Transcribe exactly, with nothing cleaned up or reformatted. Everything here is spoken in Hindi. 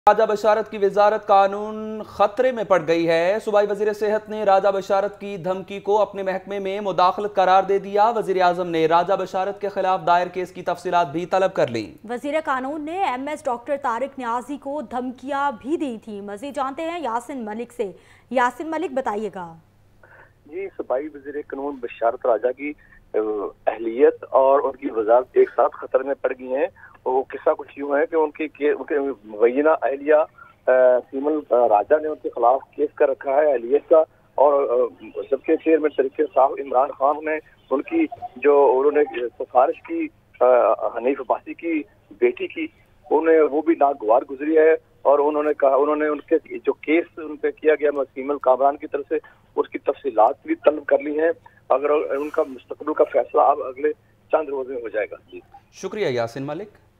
राजा बशारत की वजारत कानून खतरे में पड़ गई है। सूबाई वजीर सेहत ने राजा बशारत की धमकी को अपने महकमे में मुदाखलत करार दे दिया। वजीर आजम ने राजा बशारत के खिलाफ दायर केस की तफसीलात भी तलब कर ली। वजीर कानून ने M S doctor Tariq Niazi को धमकियां भी दी थी। मजीद जानते हैं यासिन मलिक से। यासिन मलिक, बताइएगा। जी, सूबाई वजीर कानून बशारत राजा की अहलियत और उनकी वजारत एक साथ खतरे में पड़ गई हैं। वो किस्सा कुछ यूँ है कि उनकी उनके मुबैना अहलिया सीमल राजा ने उनके खिलाफ केस कर रखा है अहलियत का, और जबकि चेयरमैन तरीके साहब इमरान खान ने उनकी जो उन्होंने सिफारिश की हनीफ अब्बासी की बेटी की, उन्हें वो भी नागवार गुजरी है। और उन्होंने कहा उन्होंने उनके जो केस उन पर किया गया सीमल कामरान की तरफ से, उसकी तफसीलात भी तलब कर ली हैं। अगर उनका मुस्तकबिल का फैसला अब अगले चंद रोज में हो जाएगा। जी शुक्रिया यासिन मलिक।